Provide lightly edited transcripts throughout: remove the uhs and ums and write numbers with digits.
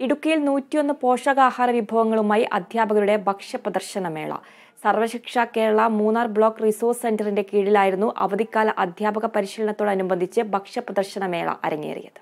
ഇടുക്കിയിൽ 101 പോഷകാഹാര വിഭവങ്ങളുമായി അധ്യാപകരുടെ ഭക്ഷ്യപ്രദർശനമേള. സർവശിക്ഷ കേരള മൂന്നാർ ബ്ലോക്ക് റിസോഴ്സ് സെന്ററിന്റെ കീഴിലായിരുന്നു അവധിക്കാല അധ്യാപക പരിശീലനത്തോടനുബന്ധിച്ച് ഭക്ഷ്യപ്രദർശനമേള അരങ്ങേറിയത്.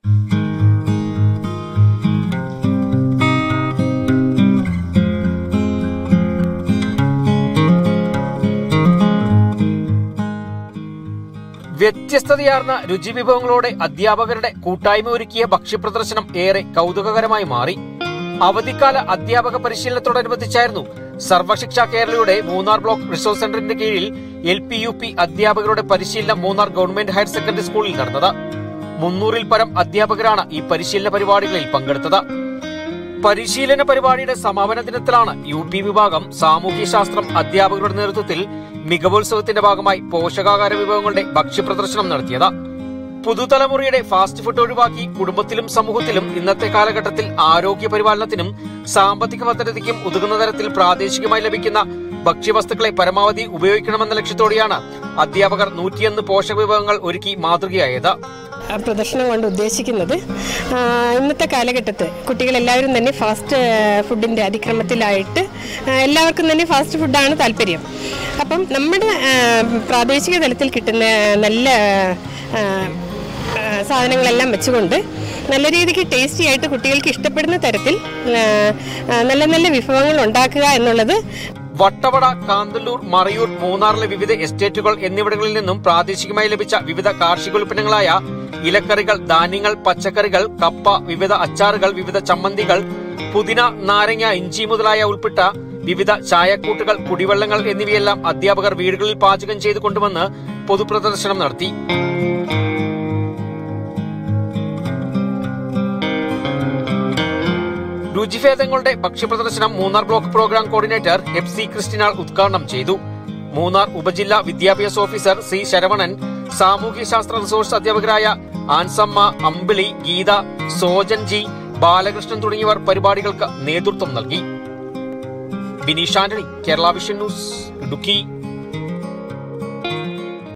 വ്യത്യസ്തതയാർന്ന രുചിവിഭവങ്ങളോടെ അധ്യാപകരുടെ കൂട്ടായ്മ ഒരുക്കിയ ഭക്ഷ്യപ്രദർശനം ഏറെ കൗതുകകരമായി മാറി. അവധിക്കാല അധ്യാപക പരിശീലനത്തോടനുബന്ധിച്ചായിരുന്നു സർവശിക്ഷ കേരളയുടെ മൂന്നാർ ബ്ലോക്ക് റിസോഴ്സ് സെന്ററിന്റെ കീഴിൽ LP UP അധ്യാപകരുടെ പരിശീലനം മൂന്നാർ ഗവൺമെന്റ് ഹയർ സെക്കൻഡറി സ്കൂളിൽ നടന്നത്. 300-ൽ പരം അധ്യാപകരാണ് ഈ പരിശീലന പരിപാടികളിൽ പങ്കെടുത്തത്. പരിശീലന പരിപാടിയുടെ സമാപന ദിനത്തിലാണ് UP വിഭാഗം സാമൂഹ്യശാസ്ത്രം അധ്യാപകരുടെ നേതൃത്വത്തിൽ മികവോത്സവത്തിന്റെ ഭാഗമായി പോഷകാഹാര വിഭവങ്ങളുടെ ഭക്ഷ്യപ്രദർശനം നടത്തിയത്. പുതുതലമുറയുടെ ഫാസ്റ്റ് ഫുഡ് ഒഴിവാക്കി കുടുംബത്തിലും സമൂഹത്തിലും ഇന്നത്തെ കാലഘട്ടത്തിൽ ആരോഗ്യ പരിപാലനത്തിനും സാമ്പത്തിക ഭദ്രതയ്ക്കും ഉതകുന്ന തരത്തിൽ പ്രാദേശികമായി ലഭിക്കുന്ന ഭക്ഷ്യവസ്തുക്കളെ പരമാവധി ഉപയോഗിക്കണമെന്ന ലക്ഷ്യത്തോടെയാണ് അധ്യാപകർ 101 പോഷക വിഭവങ്ങൾ ഒരുക്കി മാതൃകയായത്. പ്രദർശനം കൊണ്ട് ഉദ്ദേശിക്കുന്നത് ഇന്നത്തെ കാലഘട്ടത്തിൽ കുട്ടികളെല്ലാവരും തന്നെ ഫാസ്റ്റ് ഫുഡിൻ്റെ അതിക്രമത്തിലായിട്ട് എല്ലാവർക്കും തന്നെ ഫാസ്റ്റ് ഫുഡാണ് താല്പര്യം. അപ്പം നമ്മുടെ പ്രാദേശിക തലത്തിൽ കിട്ടുന്ന നല്ല സാധനങ്ങളെല്ലാം വെച്ചുകൊണ്ട് നല്ല രീതിക്ക് ടേസ്റ്റി ആയിട്ട് കുട്ടികൾക്ക് ഇഷ്ടപ്പെടുന്ന തരത്തിൽ നല്ല നല്ല വിഭവങ്ങൾ ഉണ്ടാക്കുക എന്നുള്ളത്. വട്ടവട, കാന്തല്ലൂർ, മറയൂർ, മൂന്നാറിലെ വിവിധ എസ്റ്റേറ്റുകൾ എന്നിവിടങ്ങളിൽ നിന്നും പ്രാദേശികമായി ലഭിച്ച വിവിധ കാർഷികോൽപ്പന്നങ്ങളായ ഇലക്കറികൾ, ധാന്യങ്ങൾ, പച്ചക്കറികൾ, കപ്പ, വിവിധ അച്ചാറുകൾ, വിവിധ ചമ്മന്തികൾ, പുതിന, നാരങ്ങ, ഇഞ്ചി മുതലായ ഉൾപ്പെട്ട വിവിധ ചായക്കൂട്ടുകൾ, കുടിവെള്ളങ്ങൾ എന്നിവയെല്ലാം അധ്യാപകർ വീടുകളിൽ പാചകം ചെയ്തു കൊണ്ടുവന്ന് പൊതുപ്രദർശനം നടത്തി. രുചിഭേദങ്ങളുടെ ഭക്ഷ്യപ്രദർശനം Munnar block programme coordinator FC ക്രിസ്റ്റിനാൾ ഉദ്ഘാടനം ചെയ്തു. മൂന്നാർ ഉപജില്ലാ വിദ്യാഭ്യാസ ഓഫീസർ C ശരവണൻ, സാമൂഹ്യശാസ്ത്ര റിസോഴ്സ് അധ്യാപകരായ ആൻസമ്മ, അമ്പിളി, ഗീത, സോജൻജി, ബാലകൃഷ്ണൻ തുടങ്ങിയവർ പരിപാടികൾക്ക് നേതൃത്വം നൽകി. Bineesh Antony, Kerala vision news, Idukki.